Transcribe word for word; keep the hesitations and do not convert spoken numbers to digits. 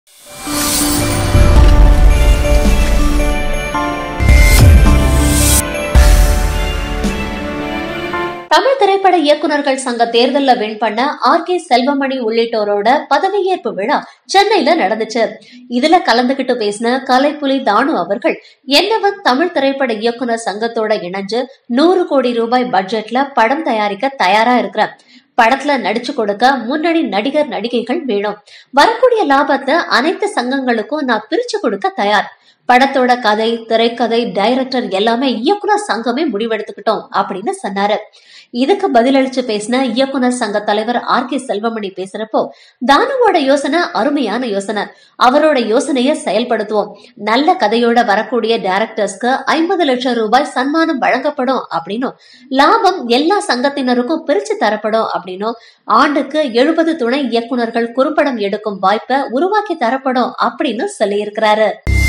தமிழ் திரைப்பட இயக்குநர்கள் சங்க தேர்தல்ல வின் பண்ண ஆர் கே செல்வமணி உள்ளிட்டோரோட பதவியேற்பு விழா சென்னையில நடந்துச்சு. இதுல கலந்துகிட்டு பேசின கலைப்புலி தானு அவர்கள், என்னவன் தமிழ் திரைப்பட இயக்குனர் சங்கத்தோட இணைஞ்சு நூறு கோடி ரூபாய் பட்ஜெட்ல படம் தயாரிக்க தயாரா இருக்கிறேன். படத்துல நடிச்சு கொடுக்க முன்னணி நடிகர் நடிகைகள் வேணும். வரக்கூடிய லாபத்தை அனைத்து சங்கங்களுக்கும் நான் பிரிச்சு கொடுக்க தயார். படத்தோட கதை, திரைக்கதை, டைரக்டர் எல்லாமே இயக்குனர் சங்கமே முடிவெடுத்துக்கிட்டோம் அப்படின்னு சொன்னாரு. இதுக்கு பதிலளிச்சு பேசின இயக்குனர் சங்க தலைவர் ஆர் கே செல்வமணி பேசுறப்போ, தானுவோட யோசனை அருமையான யோசனை, அவரோட யோசனைய செயல்படுத்துவோம். நல்ல கதையோட வரக்கூடிய டைரக்டர்ஸ்க்கு ஐம்பது லட்சம் ரூபாய் சன்மானம் வழங்கப்படும் அப்படின்னும், லாபம் எல்லா சங்கத்தினருக்கும் பிரிச்சு தரப்படும் அப்படின்னும், ஆண்டுக்கு எழுபது துணை இயக்குனர்கள் குறும்படம் எடுக்கும் வாய்ப்பை உருவாக்கி தரப்படும் அப்படின்னு சொல்லி இருக்கிறாரு.